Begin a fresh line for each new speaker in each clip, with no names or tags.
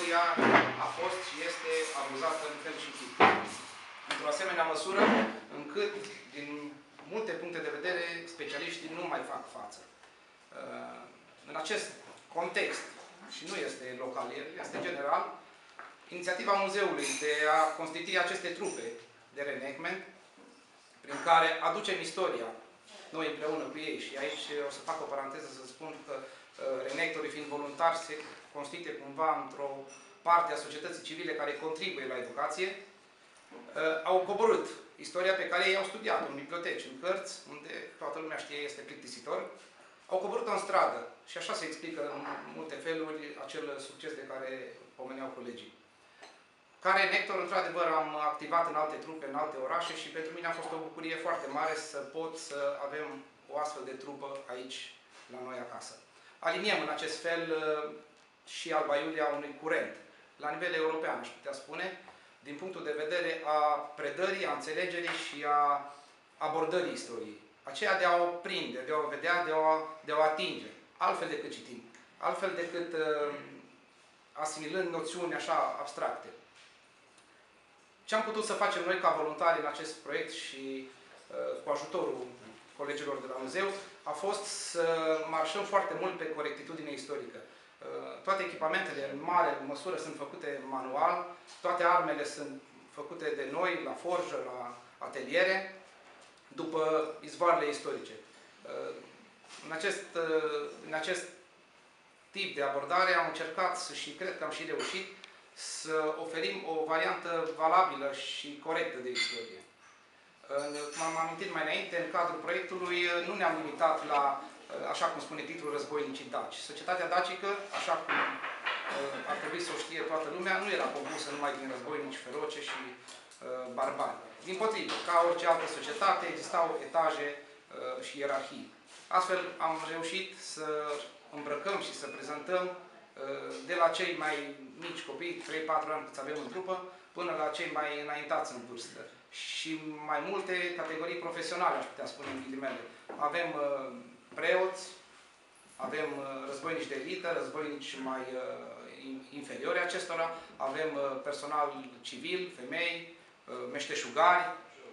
istoria a fost și este abuzată în fel și chip. Într-o asemenea măsură, încât, din multe puncte de vedere, specialiștii nu mai fac față. În acest context, și nu este local, este general, inițiativa muzeului de a constitui aceste trupe de reenactment, prin care aducem istoria, noi împreună cu ei, și aici o să fac o paranteză să spun că reenactorii fiind voluntari se constituie cumva într-o parte a societății civile care contribuie la educație, au coborât istoria pe care ei au studiat în biblioteci, în cărți, unde toată lumea știe este plictisitor, au coborât-o în stradă și așa se explică în multe feluri acel succes de care pomeneau colegii. Ca reenactor, într-adevăr, am activat în alte trupe, în alte orașe și pentru mine a fost o bucurie foarte mare să pot să avem o astfel de trupă aici, la noi acasă. Aliniem în acest fel și Alba Iulia unui curent, la nivel european, aș putea spune, din punctul de vedere a predării, a înțelegerii și a abordării istoriei. Aceea de a o prinde, de a o vedea, de a o atinge, altfel decât citim, altfel decât asimilând noțiuni așa abstracte. Ce am putut să facem noi ca voluntari în acest proiect și cu ajutorul colegilor de la muzeu a fost să marșăm foarte mult pe corectitudine istorică. Toate echipamentele, în mare măsură, sunt făcute manual, toate armele sunt făcute de noi, la forjă, la ateliere, după izvoarele istorice. În acest tip de abordare am încercat și cred că am și reușit să oferim o variantă valabilă și corectă de istorie. M-am amintit mai înainte, în cadrul proiectului nu ne-am limitat la, așa cum spune titlul, războinicii daci. Societatea dacică, așa cum ar trebui să o știe toată lumea, nu era compusă numai din războinici feroce și barbari. Dimpotrivă, ca orice altă societate, existau etaje și ierarhii. Astfel am reușit să îmbrăcăm și să prezentăm de la cei mai mici copii, 3-4 ani cât avem în trupă, până la cei mai înaintați în vârstă. Și mai multe categorii profesionale, aș putea spune în ghilimele. Avem preoți, avem războinici de elită, războinici mai inferiori acestora, avem personal civil, femei, meșteșugari,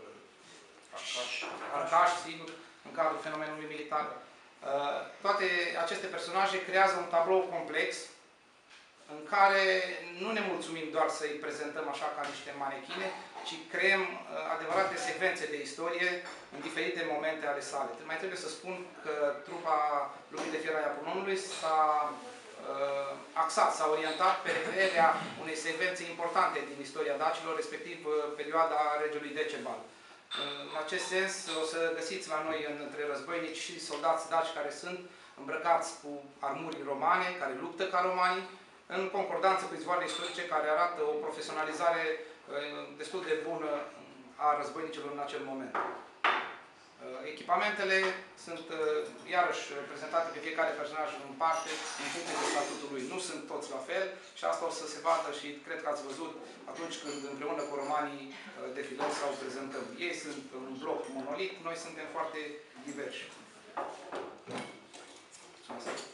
arcași, sigur, în cadrul fenomenului militar. Toate aceste personaje creează un tablou complex în care nu ne mulțumim doar să-i prezentăm așa ca niște manechine, ci creăm adevărate secvențe de istorie în diferite momente ale sale. Mai trebuie să spun că trupa Lumii de Fier a Iapunonului s-a axat, s-a orientat pe recrearea unei secvențe importante din istoria dacilor, respectiv perioada regelui Decebal. În acest sens, o să găsiți la noi între războinici și soldați daci care sunt îmbrăcați cu armuri romane, care luptă ca romani, în concordanță cu izvoarele istorice care arată o profesionalizare destul de bună a războinicilor în acel moment. Echipamentele sunt iarăși prezentate pe fiecare personaj în parte, în funcție de statutul lui. Nu sunt toți la fel și asta o să se vadă și cred că ați văzut atunci când împreună cu romanii defilăm sau prezentăm. Ei sunt un bloc monolit, noi suntem foarte diversi.